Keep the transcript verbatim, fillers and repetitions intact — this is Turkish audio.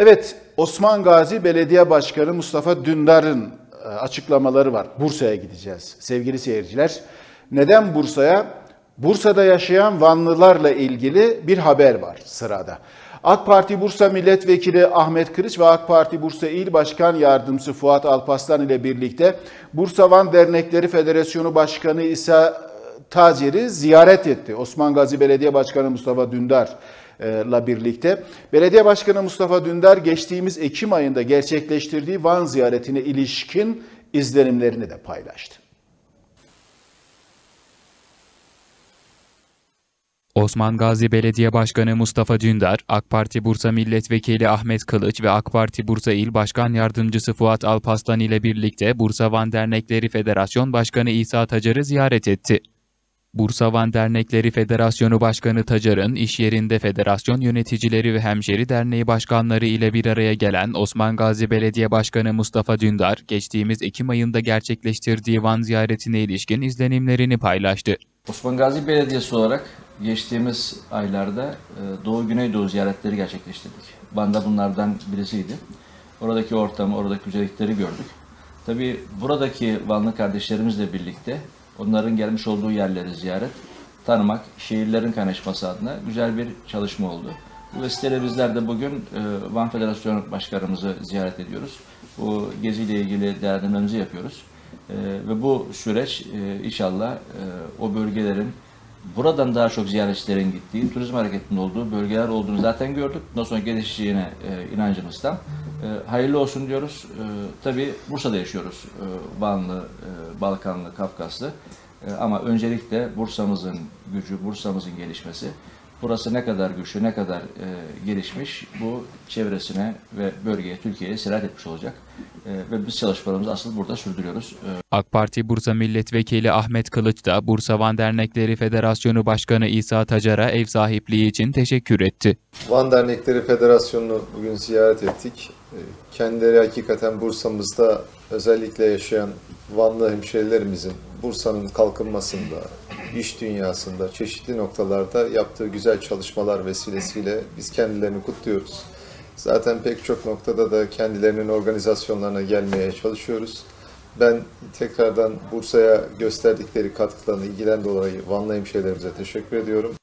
Evet, Osman Gazi Belediye Başkanı Mustafa Dündar'ın açıklamaları var. Bursa'ya gideceğiz sevgili seyirciler. Neden Bursa'ya? Bursa'da yaşayan Vanlılarla ilgili bir haber var sırada. AK Parti Bursa Milletvekili Ahmet Kılıç ve AK Parti Bursa İl Başkan Yardımcısı Fuat Alparslan ile birlikte Bursa Van Dernekleri Federasyonu Başkanı İsa Tacir'i ziyaret etti. Osman Gazi Belediye Başkanı Mustafa Dündar'la birlikte. Belediye Başkanı Mustafa Dündar geçtiğimiz Ekim ayında gerçekleştirdiği Van ziyaretine ilişkin izlenimlerini de paylaştı. Osman Gazi Belediye Başkanı Mustafa Dündar, AK Parti Bursa Milletvekili Ahmet Kılıç ve AK Parti Bursa İl Başkan Yardımcısı Fuat Alparslan ile birlikte Bursa Van Dernekleri Federasyon Başkanı İsa Tacar'ı ziyaret etti. Bursa Van Dernekleri Federasyonu Başkanı Tacar'ın iş yerinde federasyon yöneticileri ve Hemşeri Derneği başkanları ile bir araya gelen Osman Gazi Belediye Başkanı Mustafa Dündar, geçtiğimiz Ekim ayında gerçekleştirdiği Van ziyaretine ilişkin izlenimlerini paylaştı. Osman Gazi Belediyesi olarak geçtiğimiz aylarda Doğu Güneydoğu ziyaretleri gerçekleştirdik. Van'da bunlardan birisiydi. Oradaki ortamı, oradaki güzellikleri gördük. Tabii buradaki Vanlı kardeşlerimizle birlikte onların gelmiş olduğu yerleri ziyaret, tanımak, şehirlerin kaynaşması adına güzel bir çalışma oldu. Bu vesileyle bizler de bugün Van Federasyonu Başkanımızı ziyaret ediyoruz. Bu geziyle ilgili değerlendirmemizi yapıyoruz. Ve bu süreç inşallah o bölgelerin buradan daha çok ziyaretçilerin gittiği, turizm hareketinin olduğu bölgeler olduğunu zaten gördük. Bundan sonra gelişeceğine inancımız tam. Hayırlı olsun diyoruz. Tabii Bursa'da yaşıyoruz. Vanlı, Balkanlı, Kafkaslı. Ama öncelikle Bursa'mızın gücü, Bursa'mızın gelişmesi. Burası ne kadar güçlü, ne kadar e, gelişmiş, bu çevresine ve bölgeye, Türkiye'ye sirayet etmiş olacak. E, ve biz çalışmalarımızı asıl burada sürdürüyoruz. E, AK Parti Bursa Milletvekili Ahmet Kılıç da Bursa Van Dernekleri Federasyonu Başkanı İsa Tacar'a ev sahipliği için teşekkür etti. Van Dernekleri Federasyonu'nu bugün ziyaret ettik. Kendileri hakikaten Bursa'mızda özellikle yaşayan Vanlı hemşehrilerimizin Bursa'nın kalkınmasında, iş dünyasında, çeşitli noktalarda yaptığı güzel çalışmalar vesilesiyle biz kendilerini kutluyoruz. Zaten pek çok noktada da kendilerinin organizasyonlarına gelmeye çalışıyoruz. Ben tekrardan Bursa'ya gösterdikleri katkılarını, ilgilen dolayı Vanlı hemşehrilerimize teşekkür ediyorum.